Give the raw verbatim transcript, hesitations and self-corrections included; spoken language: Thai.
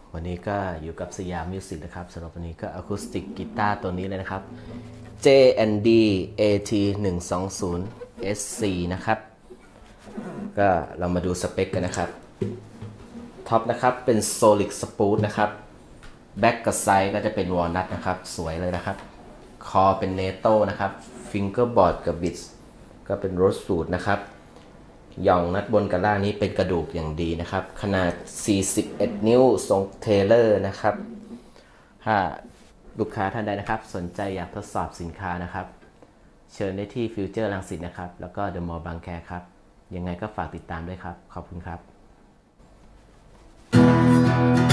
วันนี้ก็อยู่กับสยามมิวสิกนะครับสำหรับวันนี้ก็อะคูสติกกีตาร์ตัวนี้เลยนะครับ เจ แอนด์ ดี เอ ที หนึ่งสองศูนย์ เอส ซี นะครับก็เรามาดูสเปคกันนะครับท็อปนะครับเป็น Solid Spruce นะครับแบ็กกับไซด์ก็จะเป็นวอลนัทนะครับสวยเลยนะครับคอเป็นเนโต้นะครับฟิงเกอร์บอร์ดกับบิดก็เป็นโรสวูดนะครับหย่องนัดบนกับล่างนี้เป็นกระดูกอย่างดีนะครับขนาดสี่สิบเอ็ดนิ้วทรงเทเลอร์นะครับถ้าลูกค้าท่านใดนะครับสนใจอยากทดสอบสินค้านะครับเชิญได้ที่ฟิวเจอร์รังสิตนะครับแล้วก็เดอะมอลล์บางแคครับยังไงก็ฝากติดตามด้วยครับขอบคุณครับ